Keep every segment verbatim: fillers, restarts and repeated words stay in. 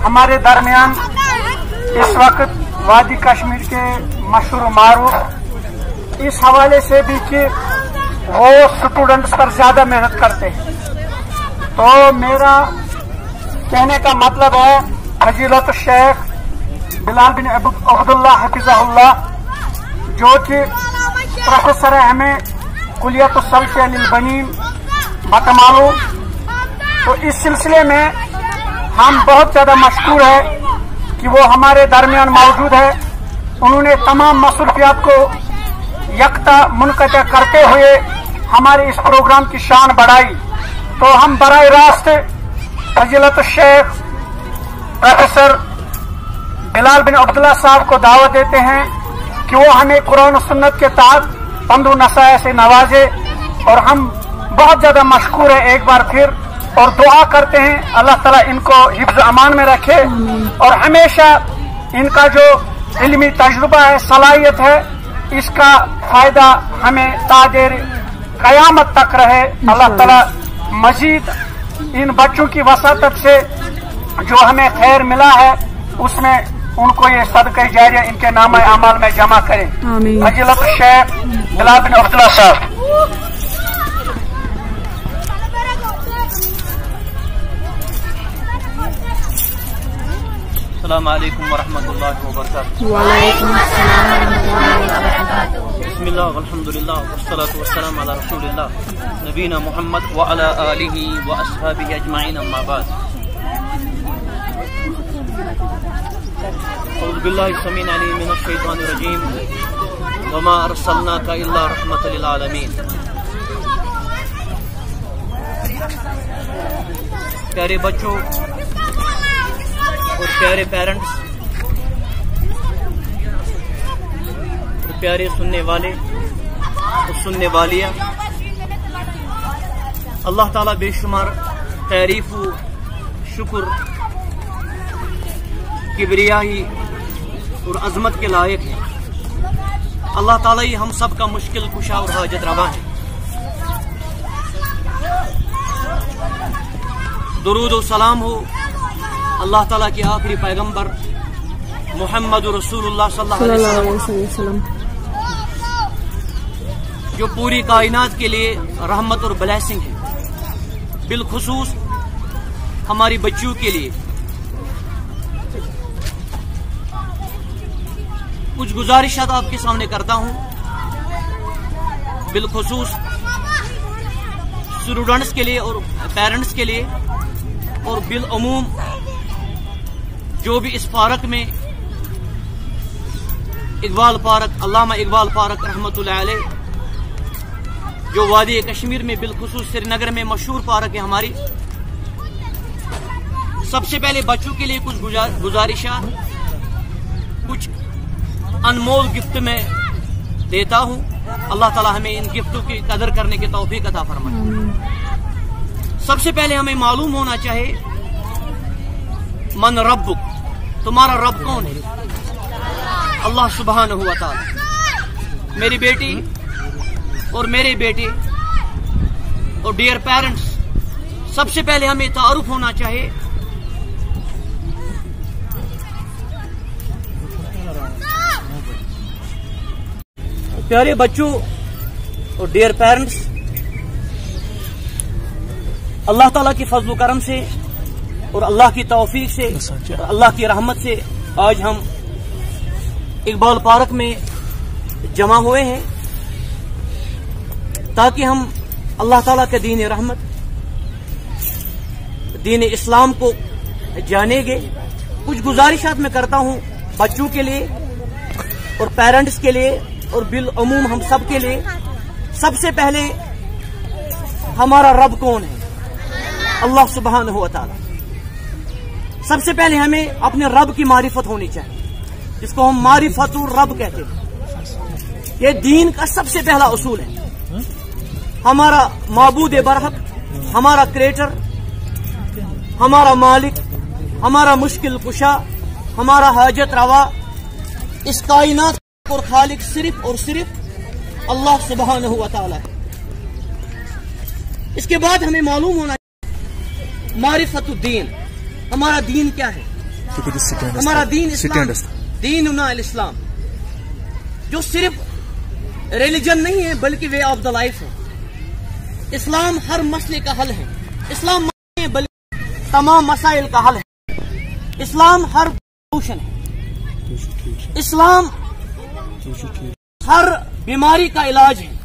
हमारे दरमियान इस वक्त वादी कश्मीर के मशहूर मारूफ इस हवाले से भी कि वो स्टूडेंट्स पर ज्यादा मेहनत करते हैं। तो मेरा कहने का मतलब है फजीलत शेख बिलाल बिन अब्दुल्ला हफिज़हुल्लाह जो कि प्रोफेसर है हमें कुलियत सल्फ़ लिल बनीन बतमालू। तो इस सिलसिले में हम बहुत ज्यादा मशकूर है कि वो हमारे दरमियान मौजूद है। उन्होंने तमाम मसरूफियात को यकता मुनक़ता करते हुए हमारे इस प्रोग्राम की शान बढ़ाई। तो हम बराह रास्त फजीलत शेख प्रोफेसर बिलाल बिन अब्दुल्ला साहब को दावत देते हैं कि वो हमें कुरान और सुन्नत के तहत तंदु नसाया से नवाजे। और हम बहुत ज्यादा मशकूर है एक बार फिर और दुआ करते हैं अल्लाह ताला इनको हिफ्ज़ अमान में रखे और हमेशा इनका जो इल्मी तजुर्बा है सलाहियत है इसका फायदा हमें तादेर कयामत तक रहे। अल्लाह ताला मजीद इन बच्चों की वसातत से जो हमें खैर मिला है उसमें उनको ये सदक़े जारिया इनके नाम अमाल में जमा करें। फजीलत शेख बिलाल बिन अब्दुल्ला साहब। अस्सलामु अलैकुम वरहमतुल्लाहि वबरकातुहू। वालेकुम अस्सलाम वरहमतुल्लाहि वबरकातुहू। बिस्मिल्लाह वल्हम्दुलिल्लाह वस्सलातु वस्सलामु अला रसूलिल्लाह नबीना मुहम्मद व अला आलिहि व अस्हाबिहि अजमाइन अम्मा बाद। औज़ु बिल्लाहि समीन अलीम मिनश शैतानिर रजीम व मा अरसलनाका इल्ला रहमतल लिल आलमीन। प्यारे बच्चों और प्यारे पेरेंट्स और प्यारे सुनने वाले और सुनने वालियाँ, अल्लाह ताला बेशुमार तारीफ व शुक्र किबरियाही और अजमत के लायक है। अल्लाह ताला ही हम सब का मुश्किल कुशा और हाजत रवा है। दुरूद और सलाम हो अल्लाह ताला के आखिरी पैगंबर मोहम्मद रसूलुल्लाह सल्लल्लाहु अलैहि वसल्लम जो पूरी कायनात के लिए रहमत और ब्लेसिंग है, बिलखुसूस हमारी बच्चियों के लिए। कुछ गुजारिशात आपके सामने करता हूं, बिलखुसूस स्टूडेंट्स के लिए और पेरेंट्स के लिए और बिल अमूम जो भी इस पार्क में इकबाल पार्क अल्लामा इकबाल पार्क रहमतुल्लाह अलैह जो वादी कश्मीर में बिलखुसूस श्रीनगर में मशहूर पार्क है हमारी। सबसे पहले बच्चों के लिए कुछ गुजारिशात, कुछ अनमोल गिफ्ट में देता हूं। अल्लाह ताला हमें इन गिफ्टों की कदर करने की तौफीक अता फरमाए। सबसे पहले हमें मालूम होना चाहिए मन रब्बुक, तुम्हारा रब कौन है? अल्लाह सुब्हानहू व तआला। मेरी बेटी और मेरे बेटे और डियर पेरेंट्स, सबसे पहले हमें तारुफ होना चाहिए प्यारे बच्चों और डियर पेरेंट्स, अल्लाह ताला की फजल करम से और अल्लाह की तौफीक से और अल्लाह की रहमत से आज हम इकबाल पार्क में जमा हुए हैं ताकि हम अल्लाह ताला के दीन रहमत, दीन इस्लाम को जानेंगे। कुछ गुजारिशात मैं करता हूं बच्चों के लिए और पेरेंट्स के लिए और बिल अमूम हम सब के लिए। सबसे पहले हमारा रब कौन है? अल्लाह सुब्हानहू व तआला। सबसे पहले हमें अपने रब की मारिफत होनी चाहिए, जिसको हम मारिफतुर रब कहते हैं। ये दीन का सबसे पहला उसूल है। हमारा माबूद बरहक, हमारा क्रिएटर, हमारा मालिक, हमारा मुश्किल कुशा, हमारा हाजत रवा, इस कायनात और खालिक सिर्फ और सिर्फ अल्लाह सुब्हानहू व तआला है। इसके बाद हमें मालूम होना मारिफतुद्दीन, हमारा दीन क्या है? ہمارا دین اسلام دین الاسلام جو صرف ریلیجن نہیں ہے بلکہ وے آف دا لائف ہے. اسلام ہر مسئلے کا حل ہے. اسلام نہیں ہے بلکہ تمام مسائل کا حل ہے. اسلام ہر سولوشن ہے. اسلام ہر بیماری کا علاج ہے.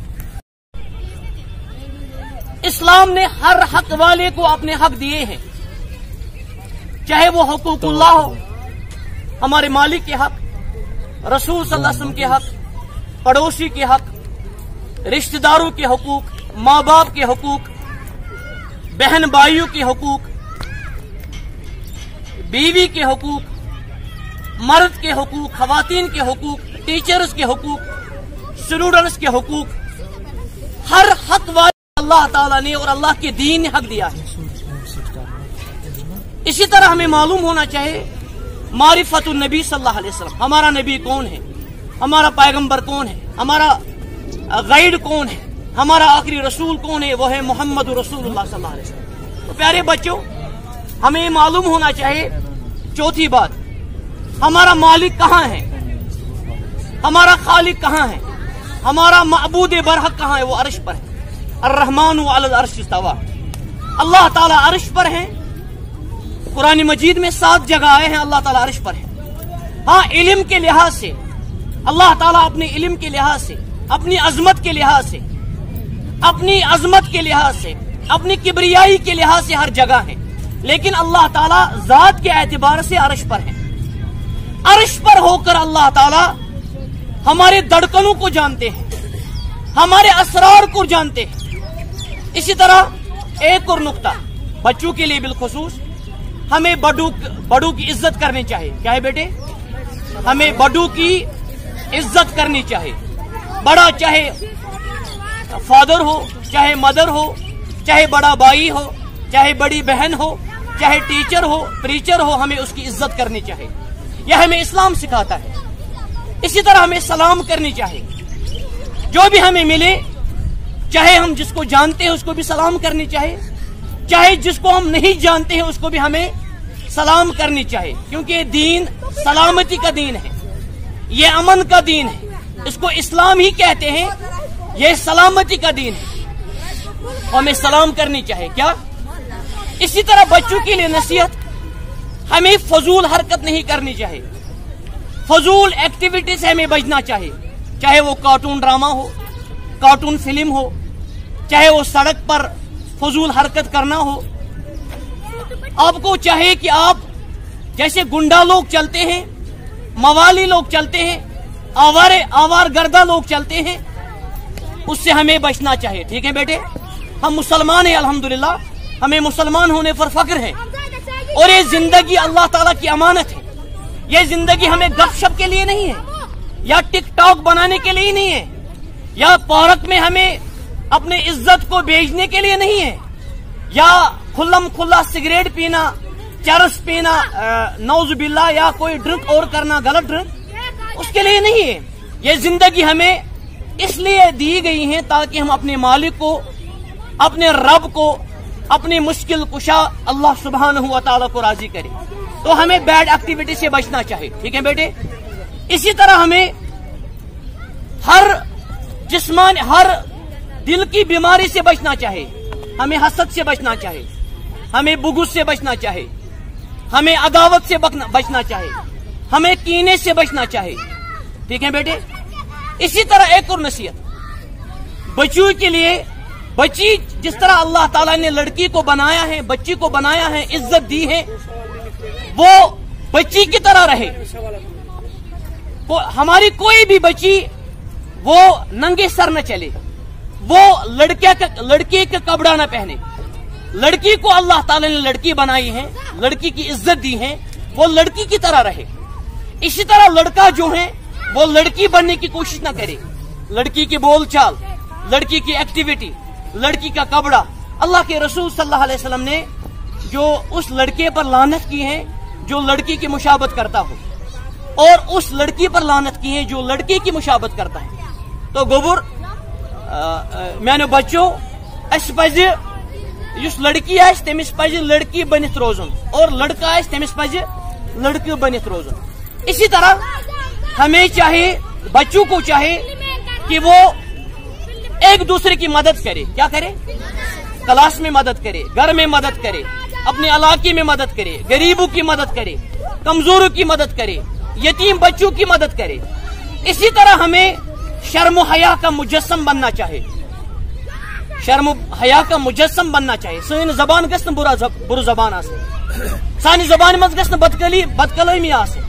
اسلام نے ہر حق والے کو اپنے حق دیے ہیں, چاہے وہ حقوق اللہ ہو, ہمارے مالک کے حق, رسول صلی اللہ علیہ وسلم کے حق, پڑوسی کے حق, رشتہ داروں کے حقوق, ماں باپ کے حقوق, بہن بھائیوں کے حقوق, بیوی کے حقوق, مرد کے حقوق, خواتین کے حقوق, ٹیچرز کے حقوق, اسٹوڈنٹس کے حقوق. ہر حق والے اللہ تعالیٰ نے اور اللہ کے دین نے حق دیا ہے. اسی طرح ہمیں معلوم ہونا چاہیے معرفت النبی صلی اللہ علیہ وسلم, ہمارا نبی کون ہے, ہمارا پیغمبر کون ہے, ہمارا گائیڈ کون ہے, ہمارا آخری رسول کون ہے, وہ ہے محمد رسول اللہ صلی اللہ علیہ وسلم. تو پیارے بچوں, ہمیں معلوم ہونا چاہیے چوتھی بات, ہمارا مالک کہاں ہے, ہمارا خالق کہاں ہے, ہمارا معبود برحق کہاں ہے. وہ عرش پر ہے. الرحمن علی العرش استوى, اللہ تعالیٰ عرش پر ہیں. قرآن مجید میں سات جگہ آئے ہیں اللہ تعالیٰ عرش پر ہے. ہاں, علم کے لحاظ سے اللہ تعالیٰ اپنے علم کے لحاظ سے, اپنی عظمت کے لحاظ سے, اپنی عظمت کے لحاظ سے, اپنی کبریائی کے لحاظ سے ہر جگہ ہے. لیکن اللہ تعالیٰ ذات کے اعتبار سے عرش پر ہے. عرش پر ہو کر اللہ تعالیٰ ہمارے دھڑکنوں کو جانتے ہیں, ہمارے اسرار کو جانتے ہیں. اسی طرح ایک اور نقطہ بچوں کے لیے بالخصوص, ہمیں بڑوں بڑوں کی عزت کرنی چاہیے. کیا ہے بیٹے؟ ہمیں بڑوں کی عزت کرنی چاہیے. بڑا چاہے فادر ہو, چاہے مدر ہو, چاہے بڑا بھائی ہو, چاہے بڑی بہن ہو, چاہے ٹیچر ہو, پریچر ہو, ہمیں اس کی عزت کرنی چاہیے. یہ ہمیں اسلام سکھاتا ہے. اسی طرح ہمیں سلام کرنی چاہیے. جو بھی ہمیں ملے, چاہے ہم جس کو جانتے ہیں اس کو بھی سلام کرنی چاہیے, چاہے جس کو ہم نہیں جانتے ہیں اس کو بھی ہمیں سلام کرنی چاہیے. کیونکہ یہ دین سلامتی کا دین ہے, یہ امن کا دین ہے. اس کو اسلام ہی کہتے ہیں. یہ سلامتی کا دین ہے, ہمیں سلام کرنی چاہیے. کیا؟ اسی طرح بچوں کے لیے نصیحت, ہمیں فضول حرکت نہیں کرنی چاہیے. فضول ایکٹیویٹی سے ہمیں بچنا چاہیے. چاہے وہ کارٹون ڈرامہ ہو, کارٹون فلم ہو, چاہے وہ سڑک پر فضول حرکت کرنا ہو. آپ کو چاہیے کہ آپ جیسے گنڈا لوگ چلتے ہیں, موالی لوگ چلتے ہیں, آوارے آوار گردہ لوگ چلتے ہیں, اس سے ہمیں بچنا چاہیے. ٹھیک ہے بیٹے؟ ہم مسلمان ہیں الحمدللہ, ہمیں مسلمان ہونے پر فخر ہے. اور یہ زندگی اللہ تعالیٰ کی امانت ہے. یہ زندگی ہمیں گپ شپ کے لیے نہیں ہے, یا ٹک ٹاک بنانے کے لیے نہیں ہے, یا پارک میں ہمیں اپنے عزت کو بیچنے کے لیے نہیں ہے, یا کھلم کھلا سگریٹ پینا, چرس پینا, نعوذ باللہ, یا کوئی ڈرنک اور کرنا, غلط ڈرنک, اس کے لیے نہیں ہے. یہ زندگی ہمیں اس لیے دی گئی ہے تاکہ ہم اپنے مالک کو, اپنے رب کو, اپنی مشکل کشا اللہ سبحانہ و تعالیٰ کو راضی کرے. تو ہمیں بیڈ ایکٹیویٹی سے بچنا چاہیے. ٹھیک ہے بیٹے؟ اسی طرح ہمیں ہر جسمان ہر دل کی بیماری سے بچنا چاہیے. ہمیں حسد سے بچنا چاہیے, ہمیں بغض سے بچنا چاہیے, ہمیں عداوت سے بچنا چاہیے, ہمیں کینے سے بچنا چاہیے. ٹھیک ہے بیٹے؟ اسی طرح ایک اور نصیحت بچوں کے لیے, بچی جس طرح اللہ تعالیٰ نے لڑکی کو بنایا ہے, بچی کو بنایا ہے, عزت دی ہے, وہ بچی کی طرح رہے. ہماری کوئی بھی بچی وہ ننگے سر نہ چلے, وہ لڑکے کا لڑکی کا کپڑا نہ پہنے. لڑکی کو اللہ تعالیٰ نے لڑکی بنائی ہے, لڑکی کی عزت دی ہے, وہ لڑکی کی طرح رہے. اسی طرح لڑکا جو ہے وہ لڑکی بننے کی کوشش نہ کرے. لڑکی کی بول چال, لڑکی کی ایکٹیویٹی, لڑکی کا کپڑا, اللہ کے رسول صلی اللہ علیہ وسلم نے جو اس لڑکے پر لعنت کی ہے جو لڑکی کی مشابہت کرتا ہو, اور اس لڑکی پر لعنت کی ہے جو لڑکی کی مشابہت کرتا ہے. تو گوبر میانو بچو, اس پز اس لڑکی آس تمس پز لڑکی بنت روزن, اور لڑکا آس تمس پز لڑکے بنت روزن. اسی طرح ہمیں چاہے بچوں کو چاہے کہ وہ ایک دوسرے کی مدد کرے. کیا کرے؟ کلاس میں مدد کرے, گھر میں مدد کرے, اپنے علاقے میں مدد کرے, غریبوں کی مدد کرے, کمزوروں کی مدد کرے, یتیم بچوں کی مدد کرے. اسی طرح ہمیں شرم و حیا کا مجسم بننا چاہے. شرم و حیا کا مجسم بننا چاہے. سن زبان گژھِ نہٕ برا بر زبان آسٕنۍ. سانہِ زبانہِ منٛز گژھِ نہٕ بدکلی بدکلٲمی آسٕنۍ.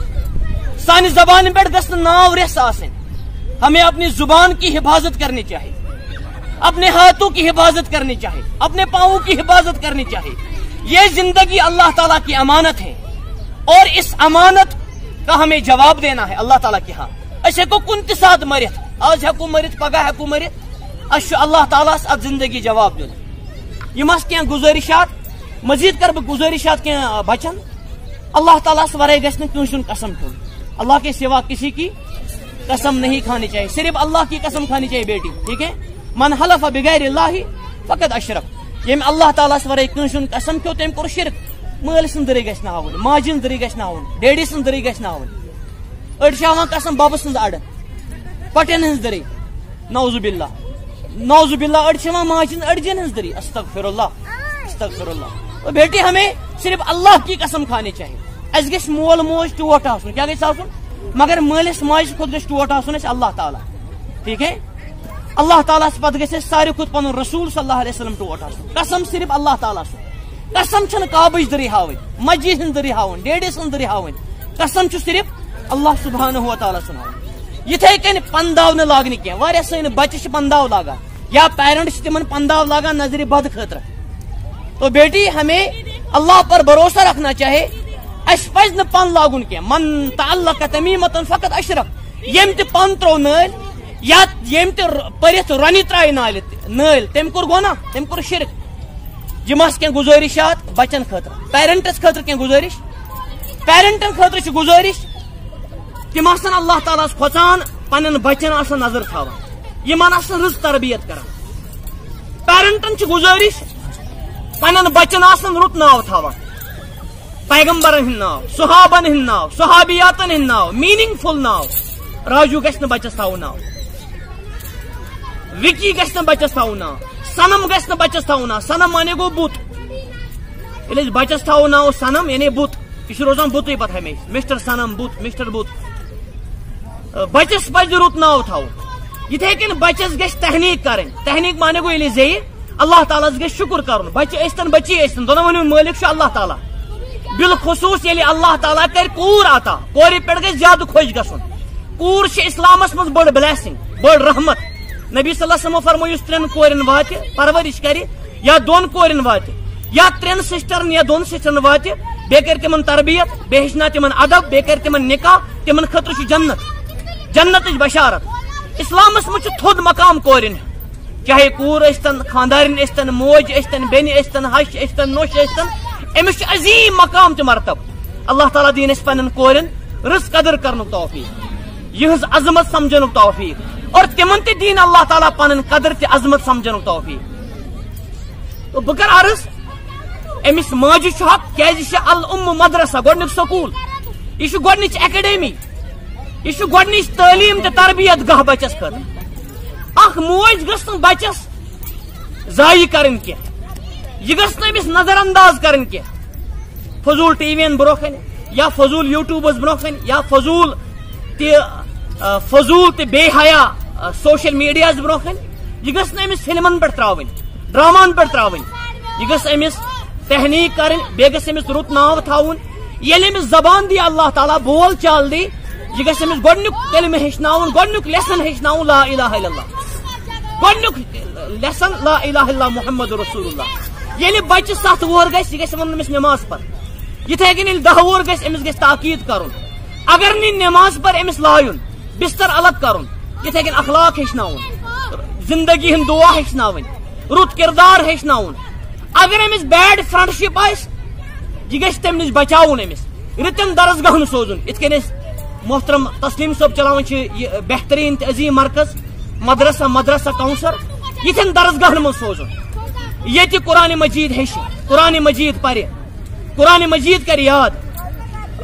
سانہِ زبانہِ پٮ۪ٹھ گژھِ نہٕ ناو رٮ۪س آسٕنۍ. ہمیں اپنی زبان کی حفاظت کرنی چاہیے, اپنے ہاتھوں کی حفاظت کرنی چاہیے, اپنے پاؤں کی حفاظت کرنی چاہیے. یہ زندگی اللہ تعالیٰ کی امانت ہے اور اس امانت کا ہمیں جواب دینا ہے اللہ تعالیٰ کے ہاں. اس ہیکو کن تہ سات مرت, آج ہیکو مرت, پگہ ہیکو مرت. اس اللہ تعالیٰ ات زندگی جواب دین. یم کی گزارشات مزید کر بہ گزارشات کی بچن. اللہ تعالیٰ ورائے گژھِ نہٕ کٲنٛسہِ ہُنٛد قسم کھیوٚن. اللہ کے سوا کسی کی قسم نہیں کھانی چاہیے, صرف اللہ کی قسم کھانی چاہیے بیٹی. ٹھیک ہے؟ من حلف بغیر اللہ فقط اشرک. یم اللہ تعالیٰ ورائے کٲنٛسہِ ہُنٛد قسم کھیوٚ تٔمۍ کوٚر شرک. مٲلۍ سٕنٛز دٕرٕے گژھِ نہٕ ہاوٕنۍ, ماجہِ ہٕنٛز دٕرٕے گژھِ نہٕ ہاوٕنۍ, ڈیڈی سٕنٛز دٕرٕے گژھِ نہٕ ہاوٕنۍ. أڑۍ چھِ ہاوان قسم ببہٕ سٕنٛز اَڑٕ, کۄٹٮ۪ن ہٕنٛز دٕرٕے, نعوذ باللہ نعوذ باللہ. أڑۍ چھِ ہاوان ماجہِ ہٕنٛز أڑجٮ۪ن ہٕنٛز دٕرٕے. استغفر اللہ استغفر اللہ. بیٹی ہمیں صرف اللہ کی قسم کھانی چاہیے. اس گژھِ مول موج ٹوٹھ آسُن. کیا گژھِ آسُن؟ مگر مٲلِس ماجہِ کھۄتہٕ گژھِ ٹوٹھ آسُن اَسہِ اللہ تعالیٰ. ٹھیک ہے؟ اللہ تعالیٰ پتہٕ گژھِ اَسہِ ساروی کھۄتہٕ پنُن رسول صلی اللہ علیہ وسلم ٹوٹھ آسُن. قسم صرف اللہ تعالیٰ سُنٛد. قسم چھنہٕ کعبٕچ دٕرٕے ہاوٕنۍ, مسجد ہٕنٛز دٕرٕے ہاوٕنۍ, ڈیڈی سٕنٛز دٕرٕے ہاوٕنۍ. قسم چھُ صرف اللہ سبحانہ و تعالیٰ سُنٛد ہاوٕنۍ. یِتھے کٔنۍ پنداو نہٕ لاگنہِ کینٛہہ. واریاہ سٲنۍ بچہِ چھِ پنداو لاگان یا پیرنٹ چھِ تِمن پنداو لاگان نظرِ بد خٲطرٕ. تو بیٹی ہمیں اللہ پر بھروسہ رکھنا چاہے. اس پزِ نہٕ پن لاگُن کینٛہہ. من تعلق تمیٖمتن فقط اشرف. ییٚمۍ تہِ پن ترٛوو نٲلۍ یا ییٚمۍ تہِ پٔرِتھ رۄنہِ ترٛایہِ نالہِ نٲلۍ تٔمۍ کوٚر گۄناہ, تٔمۍ کوٚر شرک. یِم آسہٕ کینٛہہ گُزٲرِشات بچن خٲطرٕ. پیرنٹس خٲطرٕ کینٛہہ گُزٲرِش. پیرنٹن خٲطرٕ چھِ گُزٲرِش تِم آسن اللہ تعالیٰ ہس کھۄژان, پننٮ۪ن بچن آسن نظر تھاوان, یِمن آسن رٕژ تربیت کران. پیرنٹن چھِ گُزٲرِش پننٮ۪ن بچن آسن رُت ناو تھاوان, پیغمبرن ہٕنٛدۍ ناو, صحابن ہٕنٛدۍ ناو, صحابیاتن ہٕنٛدۍ ناو, میٖنِنٛگ فُل ناو. راجوٗ گژھِ نہٕ بچس تھاوُن ناو, وکی گژھِ نہٕ بچس تھاوُن ناو, سنم گژھِ نہٕ بچس تھاوُن ناو. سنم مانے گوٚو بُت. ییٚلہِ أسۍ بچس تھاوو ناو سنم یعنی بُت, یہ چھُ روزان بُتٕے پتہٕ ہمیشہِ. Mister Sanam Butt, mister Butt. بچس پزِ رُت ناو تھاوُن. یِتھے کٔنۍ بچس گژھِ تحنیٖق کرٕنۍ. تحنیٖق مانے گوٚو ییٚلہِ زیٚیہِ اللہ تعالیٰ ہس گژھِ شُکر کرُن. بچہِ ٲسۍتن بچی ٲسۍتن, دۄنوٕنی ہُنٛد مٲلِک چھُ اللہ تعالیٰ. بالخصوص ییٚلہِ اللہ تعالیٰ کرِ کوٗر عطا, کورِ پٮ۪ٹھ گژھِ زیادٕ خۄش گژھُن. کوٗر چھِ اسلامس منٛز بٔڑ بلیسنگ, بٔڑ رحمت. نبی صلی اللہ علیہ وسلم فرمو یُس ترٛٮ۪ن کورٮ۪ن واتہِ پرورش کرِ, یا دۄن کورٮ۪ن واتہِ, یا ترٛٮ۪ن سسٹرن یا دۄن سسٹرن واتہِ, بیٚیہِ کرِ تِمن تربیت, بیٚیہِ ہیٚچھناو تِمن ادب, بیٚیہِ کرِ تِمن نکاح, تِمن خٲطرٕ چھُ جنت, جنتٕچ بشارت. اسلامس منٛز چھُ تھوٚد مقام کورٮ۪ن, چاہے کوٗر ٲسۍتن, خاندارِنۍ ٲسۍتن, موج ٲسۍتن, بیٚنہِ ٲسۍتن, ہش ٲسۍتن, نوٚش ٲسۍتن. أمِس چھُ عظیٖم مقام تہِ مرتب. اللہ تعالیٰ دِیِن اَسہِ پننٮ۪ن کورٮ۪ن رٕژ قدر کرنُک توفیٖق, یِہٕنٛز عظمت سمجھنُک توفیٖق, اور تِمن تہِ دِیِن اللہ تعالیٰ پنٕنۍ قدر تہِ عظمت سمجھنُک توفیٖق. تہٕ بہٕ کرٕ عرض, أمِس ماجہِ چھُ حق, کیازِ یہِ چھِ العُم مدرسہ, گۄڈنیُک سکوٗل. یہِ چھُ گۄڈنِچ اکیڈمی, یہِ چھُ گۄڈنِچ تعلیٖم تہٕ تربیت گاہ بچس خٲطرٕ. اکھ موج گٔژھ نہٕ بچس ضایع کرٕنۍ کینٛہہ, یہِ گٔژھ نہٕ أمِس نظر انداز کرٕنۍ کینٛہہ. فضوٗل ٹی وی ین برونٛہہ کنہِ, یا فضوٗل یوٗٹیوٗبس برونٛہہ کنہِ, یا فضوٗل تہِ فضوٗل تہٕ بے حیا سوشل میڈیاہس برونٛہہ کنہِ. یہِ گٔژھ نہٕ أمِس فلمن پٮ۪ٹھ ترٛاوٕنۍ, ڈراماہن پٮ۪ٹھ ترٛاوٕنۍ. یہِ گٔژھ أمِس تحنیٖق کرٕنۍ, بیٚیہِ گژھِ أمِس رُت ناو تھاوُن. ییٚلہِ أمِس زبان دی اللہ تعالیٰ, بول چال دی, یہِ گژھِ أمِس گۄڈنیُک کلمہٕ ہیٚچھناوُن, گۄڈنیُک لیسن ہیٚچھناوُن لا الہ الا اللہ, گۄڈنیُک لیسن لا الہ الا محمد رسول اللہ. ییٚلہِ بچہِ ستھ وُہر گژھِ, یہِ گژھِ وَنُن أمِس نٮ۪ماز پر. یِتھے کٔنۍ ییٚلہِ دہ وُہر گژھِ, أمِس گژھِ تاکیٖد کرُن. اگر نہٕ نٮ۪ماز پر أمِس لایُن, بستر الگ کرُن. یِتھے کٔنۍ اخلاق ہیٚچھناوُن, زندگی ہٕنٛدۍ دُعا ہیٚچھناوٕنۍ, رُت کردار ہیٚچھناوُن. اگر أمِس بیڈ فرینڈشپ آسہِ, یہِ گژھِ تمہِ نِش بچاوُن. أمِس رٕتٮ۪ن درسگاہن سوزُن. یِتھ کٔنۍ أسۍ محترم تسلیٖم صٲب چلاوان چھِ یہِ بہتریٖن تہٕ عظیٖم مرکز مدرسہ مدرسہ کونسر, یِتھٮ۪ن درسگاہن منٛز سوزُن. ییٚتہِ قرآنِ مجیٖد ہیٚچھِ, قرآنِ مجیٖد پرِ, قرآنِ مجیٖد کرِ یاد.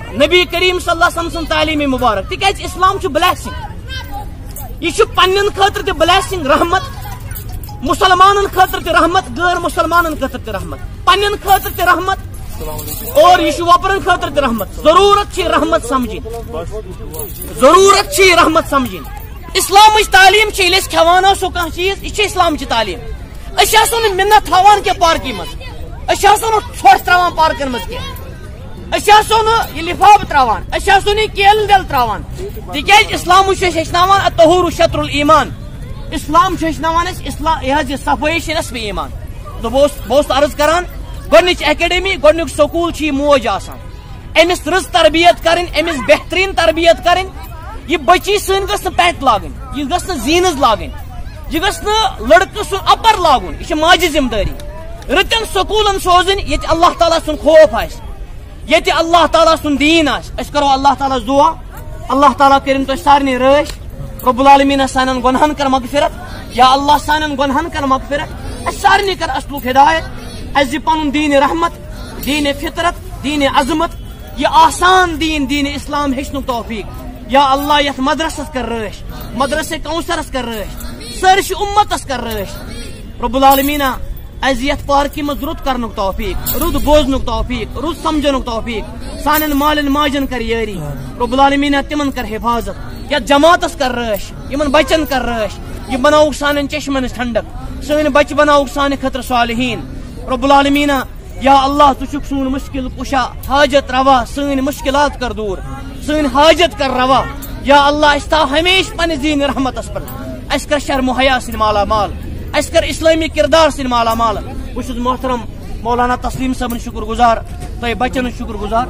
نبی کریم صلی اللہ علیہ وسلم سن تعلیم مبارک تکیاز اسلام چھ بلیسنگ یہ پنن خاطر تہ بلیسنگ رحمت مسلمانن خاطر تہ رحمت غیر مسلمانن خاطر تہ رحمت پنن خاطر تہ رحمت اور یہ وپرن خاطر تہ رحمت ضرورت چھ رحمت سمجھن ضرورت چھ رحمت سمجھن اسلام تعلیم چھ یل کھوان آسو کانٛہہ چیز یہ اسلام تعلیم اس آسو نہ منت تھاوان کی پارکی مز اس آسو نہ ژھۄٹھ تراوان پارکن مز کینٛہہ اس آسو نہ یہ لفاف تراوان اس آسو نہ کیل دل تراوان تکیاز اسلام چھ ہیچناوان الطہور شطر الایمان اسلام چھ ہیچناوان اس اسلام یہ صفائی چھ نصف ایمان تو بہت عرض کران گۄڈنِچ اکیڈمی گۄڈنیُک سکوٗل چھِ یہِ موج آسان أمِس رٕژ تربیت کرٕنۍ أمِس بہتریٖن تربیت کرٕنۍ یہِ بچی سٲنۍ گٔژھ نہٕ پٮ۪ٹ لاگٕنۍ یہِ گٔژھ نہٕ زیٖنٕز لاگٕنۍ یہِ گٔژھ نہٕ لڑکہٕ سُنٛد اپر لاگُن یہِ چھِ ماجہِ ذمہٕ دٲری رٕتٮ۪ن سکوٗلن سوزٕنۍ ییٚتہِ اللہ تعالیٰ سُنٛد خوف آسہِ ییٚتہِ اللہ تعالیٰ سُنٛد دیٖن آسہِ أسۍ کرو اللہ تعالیٰ دعا اللہ تعالیٰ کٔرِنۍ تۄہہِ سارنٕے رٲچھ رب العالمیٖن سانٮ۪ن گۄنہن کر مغفرت یا اللہ سانٮ۪ن گۄنہن کر مغفرت اَسہِ سارنٕے کر اصلُک ہدایت اَسہِ دِ پنُن دیٖنِ رحمت دیٖنِ فطرت دیٖنِ عظمت یہ آسان دین دین اسلام ہیچنُک توفیق یا اللہ یتھ مدرسس کر رٲچھ مدرسے کونسرس کر رٲچھ سٲرسہِ اُمتس کر رٲچھ رب العالمیٖن اَسہِ یتھ پارکہِ منٛز رُت کرنُک توفیق رُت بوزنُک توفیق رُت سمجھنُک توفیق سانٮ۪ن مالٮ۪ن ماجن کر یٲری رب العالمیٖن تِمن کر حفاظت یتھ جماعتس کر رٲچھ یمن بچن کر رٲچھ یہِ بناوُکھ سانٮ۪ن چشمن ٹھنڈک سٲنۍ بچہِ بناوُکھ سانہِ خٲطرٕ صالحیٖن رب العالمیٖن یا اللہ تو چھُکھ سون مشکل کشا حاجت روا سٲنۍ مشکلات کر دور سٲنۍ حاجت کر روا یا اللہ اس تھاو ہمیشہ پننِس دیٖن رحمتس پر اس کر شرم و حیا سۭتۍ مالا مال اس کر اسلامی کردار سۭتۍ مالا مال بہٕ چھُس محترم مولانا تسلیم صٲبن شکر گزار تۄہہِ بچن ہُنٛد شکر گزار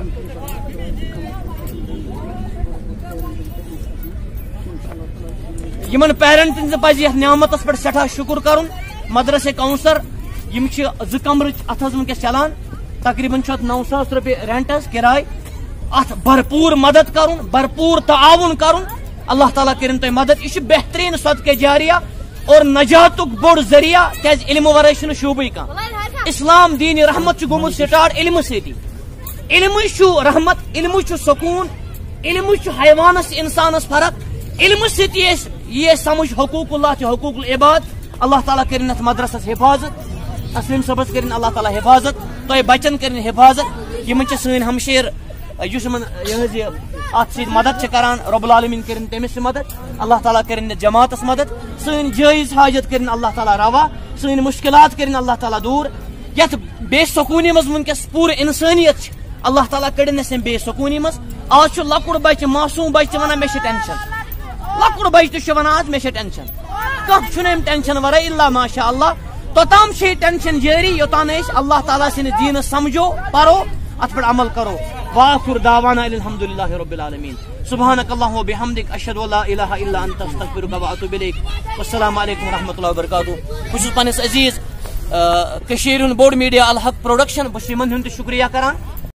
یمن پیرنٹن تہِ پزِ یتھ نعمتس پٮ۪ٹھ سٮ۪ٹھاہ شکر کرُن مدرسے کونسر یم زٕ کمرٕچ اتھ حظ ونکیٚس چلان تقریباً چھُ اتھ نو ساس رۄپیہِ رینٹ حظ کراے اتھ بھرپور مدد کرُن بھرپور تعاون کرُن اللہ تعالیٰ کٔرِنۍ تۄہہِ مدد یہِ چھُ بہتریٖن صدقے جاریہ اور نجاتُک بوٚڑ ذٔریعہٕ کیازِ علمہٕ ورٲے چھُنہٕ شوٗبٕے کانٛہہ اسلام دیٖنِ رحمت چھُ گوٚمُت سٹارٹ علمہٕ سۭتی علمٕے چھُ رحمت علمٕے چھُ سکوٗن علمٕے چھُ حیوانس انسانس فرق علمہٕ سۭتی أسۍ یہِ اَسہِ سمجھ حقوٗق اللہ تہِ حقوٗق العباد اللہ تعالیٰ کٔرِنۍ اتھ مدرسس حفاظت تسلیم صٲبس کرن اللہ تعالیٰ حفاظت تۄہہِ بچن کرن حفاظت یمن چھِ سٲنۍ ہمشیر یُس یمن یہِ یہِ اتھ سۭتۍ مدد چھِ کران رب العالمیٖن کرن تٔمِس تہِ مدد اللہ تعالیٰ کرن جماعتس مدد سٲنۍ جٲیز حاجت کرن اللہ تعالیٰ روا سٲنۍ مشکلات کرن اللہ تعالیٰ دوٗر یتھ بے سکوٗنی منٛز ونکیٚس پوٗرٕ انسٲنیت چھِ اللہ تعالیٰ کٔڑِنۍ اَسہِ بے سکوٗنی منٛز آز چھُ لۄکُٹ بچہِ معصوٗم بچہِ تہِ ونان مےٚ چھِ ٹینشن لۄکُٹ بچہِ تہِ چھُ ونان آز مےٚ چھِ ٹینشن کانٛہہ چھُنہٕ امہِ ٹینشن ورٲے الا ماشاء اللہ توتام چھ ٹینشن جاری یوتان أسۍ اللہ تعالیٰ سٕنٛدِ دیٖنس سمجھو پرو اتھ پٮ۪ٹھ عمل کرو واخر دعوانا الحمد للہ رب العالمین سبحانک اللہم وبحمدک اشہد ان لا الہ الا انت استغفرک واتوب الیک والسلام علیکم ورحمۃ اللہ وبرکاتہ بہٕ چھُس پننِس عزیز کٔشیٖرِ ہُنٛد بوٚڑ میٖڈیا الحق پروڈکشن بہٕ چھُس یِمن ہُنٛد تہِ شُکریہ کران